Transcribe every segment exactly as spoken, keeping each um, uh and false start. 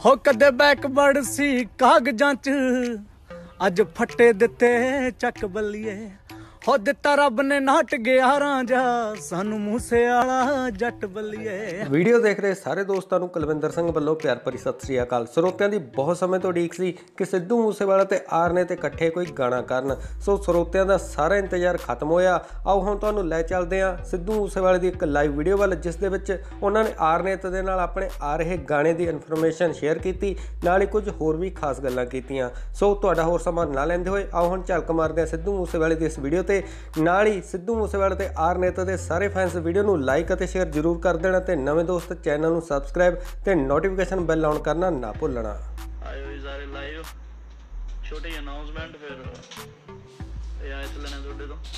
हो कदे बैकवर्ड सी कागजां च अज फट्टे दिते चक बल्लिए हो दिता रब ने नाट ग्यारह जा सानू मूसे वाला जट बल्लिए। ਵੀਡੀਓ ਦੇਖ ਰਹੇ ਸਾਰੇ ਦੋਸਤਾਂ ਨੂੰ ਕੁਲਵਿੰਦਰ ਸਿੰਘ ਵੱਲੋਂ ਪਿਆਰ ਭਰੀ ਸਤਿ ਸ੍ਰੀ ਅਕਾਲ। ਸਰੋਤਿਆਂ ਦੀ ਬਹੁਤ ਸਮੇਂ ਤੋਂ ਉਡੀਕ ਸੀ ਕਿ ਸਿੱਧੂ ਮੂਸੇਵਾਲਾ ਤੇ ਆਰਨੇ ਤੇ ਇਕੱਠੇ ਕੋਈ ਗਾਣਾ ਕਰਨ, ਸੋ ਸਰੋਤਿਆਂ ਦਾ ਸਾਰਾ ਇੰਤਜ਼ਾਰ ਖਤਮ ਹੋਇਆ। ਆਓ ਹੁਣ ਤੁਹਾਨੂੰ ਲੈ ਚੱਲਦੇ ਹਾਂ ਸਿੱਧੂ ਮੂਸੇਵਾਲੇ ਦੀ ਇੱਕ ਲਾਈਵ ਵੀਡੀਓ ਵੱਲ, ਜਿਸ ਦੇ ਵਿੱਚ ਉਹਨਾਂ ਨੇ ਆਰਨੇ ਦੇ ਨਾਲ ਆਪਣੇ ਆ ਰਹੇ ਗਾਣੇ ਦੀ ਇਨਫੋਰਮੇਸ਼ਨ ਸ਼ੇਅਰ ਕੀਤੀ, ਨਾਲ ਹੀ ਕੁਝ ਹੋਰ ਵੀ ਖਾਸ ਗੱਲਾਂ ਕੀਤੀਆਂ। ਸੋ ਤੁਹਾਡਾ ਹੋਰ ਸਮਾਂ ਨਾ ਲੈਂਦੇ ਹੋਏ ਆਓ ਹੁਣ ਝਲਕ ਮਾਰਦੇ ਹਾਂ ਸਿੱਧੂ ਮੂਸੇਵਾਲੇ ਦੀ ਇਸ ਵੀਡੀਓ ਤੇ। ਨਾਲ ਹੀ ਸਿੱਧੂ ਮੂਸੇਵਾਲੇ ਤੇ ਆਰ ਨੇਤਾ ਦੇ ਸਾਰੇ ਫੈਨਸ ਵੀਡੀਓ ਨੂੰ ਲਾਈਕ ਅਤੇ ਸ਼ੇਅਰ ਜ਼ਰੂਰ ਕਰ ਦੇਣਾ ਤੇ ਨਵੇਂ ਦੋਸਤ ਚੈਨਲ ਨੂੰ ਸਬਸਕ੍ਰਾਈਬ ਤੇ ਨੋਟੀਫਿਕੇਸ਼ਨ ਬੈਲ ਆਨ ਕਰਨਾ ਨਾ ਭੁੱਲਣਾ। ਆਇਓ ਜੀ ਸਾਰੇ ਲਾਈਵ, ਛੋਟੀ ਅਨਾਉਂਸਮੈਂਟ ਫਿਰ ਇਹ ਆਏ ਚੱਲਣੇ ਤੁਹਾਡੇ ਤੋਂ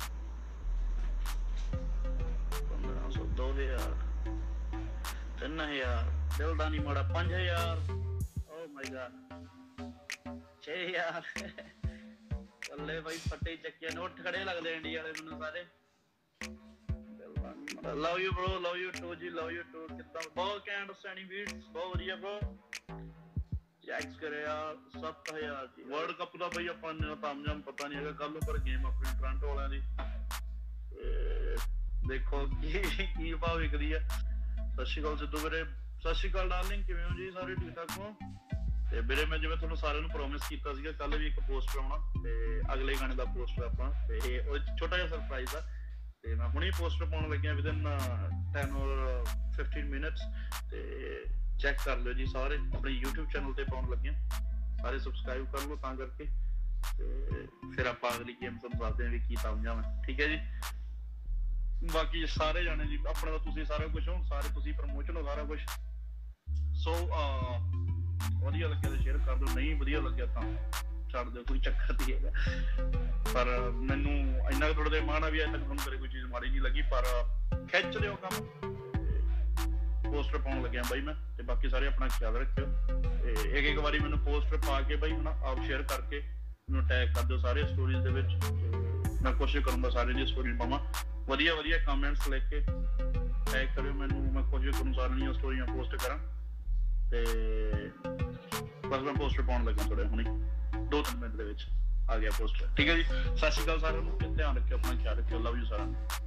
ਪੰਦਰਾਂ ਸੌ ਦੋ ਹਜ਼ਾਰ ਤਿੰਨ ਹਜ਼ਾਰ ਦਿਲ ਦਾ ਨਹੀਂ ਮਾੜਾ ਪੰਜ ਹਜ਼ਾਰ ਓ ਮਾਈ ਗॉड ਛੇ ਹਜ਼ਾਰ ਬੱਲੇ ਬਾਈ ਫੱਟੇ ਚੱਕਿਆ ਨੋਟ ਖੜੇ ਲੱਗਦੇ ਇੰਡੀਆ ਵਾਲੇ ਮੈਨੂੰ ਸਾਰੇ। Love you bro, love you too ਜੀ, ਲਵ ਯੂ ਟੂ। ਕਿੱਦਾਂ ਬਹੁਤ ਕੈਂਡ ਸੈਣੀ ਬੀਟਸ, ਬਹੁਤ ਵਧੀਆ ਬ్రో। ਚੈਕਸ ਕਰਿਆ ਸੱਤ ਹਜ਼ਾਰ ਜੀ। ਵਰਲਡ ਕੱਪ ਦਾ ਬਈ ਆਪਾਂ ਨੂੰ ਤਾਮਜਾਮ ਪਤਾ ਨਹੀਂ ਹੈਗਾ, ਕੱਲ ਪਰ ਗੇਮ ਆਪਣੀ ਟੋਰਾਂਟੋ ਵਾਲਿਆਂ ਦੀ ਦੇਖੋ ਕੀ ਕੀ ਭਾਅ ਵਿਕਦੀ ਆ। ਸਤਿ ਸ਼੍ਰੀ ਅਕਾਲ ਸਿੱਧੂ ਵੀਰੇ, ਸਤਿ ਸ਼੍ਰੀ ਅਕਾਲ ਡਾਰਲਿੰਗ, ਕਿਵੇਂ ਹੋ ਜੀ ਸਾਰੇ? ਠੀਕ ਠਾਕ ਹੋ? ਤੇ ਵੀਰੇ ਮੈਂ ਜਿਵੇਂ ਤੁਹਾਨੂੰ ਸਾਰਿਆਂ ਨੂੰ ਪ੍ਰੋਮਿਸ ਕੀਤਾ ਸੀਗਾ ਕੱਲ ਵੀ ਇੱਕ ਪੋਸਟਰ ਆਉਣਾ ਤੇ ਅਗਲੇ ਗਾਣੇ ਦਾ ਪੋਸਟਰ ਆਪਾਂ ਤੇ ਉਹ ਛੋਟਾ ਜਿਹਾ ਸਰਪ੍ਰਾਈਜ਼ ਆ ਤੇ ਮੈਂ ਹੁਣੇ ਪੋਸਟਰ ਪਾਉਣ ਲੱਗਿਆ within ten or fifteen minutes. ਤੇ ਚੈੱਕ ਕਰ ਲਿਓ ਜੀ ਸਾਰੇ, ਆਪਣੇ YouTube ਚੈਨਲ ਤੇ ਪਾਉਣ ਲੱਗੇ ਸਾਰੇ, ਸਬਸਕ੍ਰਾਈਬ ਕਰ ਲਓ ਤਾਂ ਕਰਕੇ। ਤੇ ਫਿਰ ਆਪਾਂ ਅਗਲੀ ਗੇਮ ਤੁਹਾਨੂੰ ਦੱਸਦੇ ਹਾਂ ਵੀ ਕੀ ਤਾਮਜਾਮ ਹੈ, ਠੀਕ ਹੈ ਜੀ। ਬਾਕੀ ਸਾਰੇ ਜਾਣੇ ਜੀ ਆਪਣੇ ਤਾਂ ਤੁਸੀਂ ਸਾਰਾ ਕੁਛ ਹੋ, ਸਾਰੇ ਤੁਸੀਂ ਪ੍ਰਮੋਸ਼ਨ ਹੋ ਸਾਰਾ ਕੁਛ। ਸੋ ਵਧੀਆ ਲੱਗਿਆ ਤਾਂ ਸ਼ੇਅਰ ਕਰ ਦਿਓ, ਨਹੀਂ ਵਧੀਆ ਲੱਗਿਆ ਤਾਂ ਛੱਡ ਦਿਓ, ਕੋਈ ਚੱਕਰ ਨਹੀਂ ਹੈਗਾ। ਪਰ ਮੈਨੂੰ ਇੰਨਾ ਥੋੜਾ ਜਿਹਾ ਮਾਣ ਆ ਵੀ ਅਜੇ ਤੱਕ ਤੁਹਾਨੂੰ ਕਦੇ ਕੋਈ ਚੀਜ਼ ਮਾੜੀ ਨਹੀਂ ਲੱਗੀ, ਪਰ ਖਿੱਚ ਦਿਓ ਕੰਮ। ਪੋਸਟਰ ਪਾਉਣ ਲੱਗਿਆ ਬਾਈ ਮੈਂ, ਤੇ ਬਾਕੀ ਸਾਰੇ ਆਪਣਾ ਖਿਆਲ ਰੱਖਿਓ ਤੇ ਇੱਕ ਇੱਕ ਵਾਰੀ ਮੈਨੂੰ ਪੋਸਟਰ ਪਾ ਕੇ ਬਾਈ ਹੁਣ ਆਪ ਸ਼ੇਅਰ ਕਰਕੇ ਮੈਨੂੰ ਟੈਗ ਕਰ ਦਿਓ ਸਾਰੇ ਸਟੋਰੀਜ਼ ਦੇ ਵਿੱਚ। ਮੈਂ ਕੋਸ਼ਿਸ਼ ਕਰੂੰਗਾ ਸਾਰੇ ਦੀ ਸਟੋਰੀ ਪਾਵਾਂ, ਵਧੀਆ ਵਧੀਆ ਕਮੈਂਟਸ ਲਿਖ ਕੇ ਟੈਗ ਕਰਿਓ ਮੈਨੂੰ, ਮੈਂ ਕੋਸ਼ਿਸ਼ ਕਰੂੰ ਸਾਰਿਆਂ ਦੀਆਂ ਸਟੋਰੀਆਂ ਪੋਸਟ ਕਰਾਂ। ਤੇ ਬਸ ਮੈਂ ਪੋਸਟਰ ਪਾਉਣ ਲੱਗਾ ਥੋੜੇ ਹੁਣੇ ਦੋ ਤਿੰਨ ਮਿੰਟ ਦੇ ਵਿੱਚ ਆ ਗਿਆ ਪੋਸਟਰ, ਠੀਕ ਹੈ ਜੀ। ਸਤਿ ਸ਼੍ਰੀ ਅਕਾਲ ਸਾਰਿਆਂ ਨੂੰ, ਧਿਆਨ ਰੱਖਿਓ, ਆਪਣਾ ਖਿਆਲ ਰੱਖਿਓ, ਲਵ ਯੂ ਸਾਰਿਆਂ ਨੂੰ।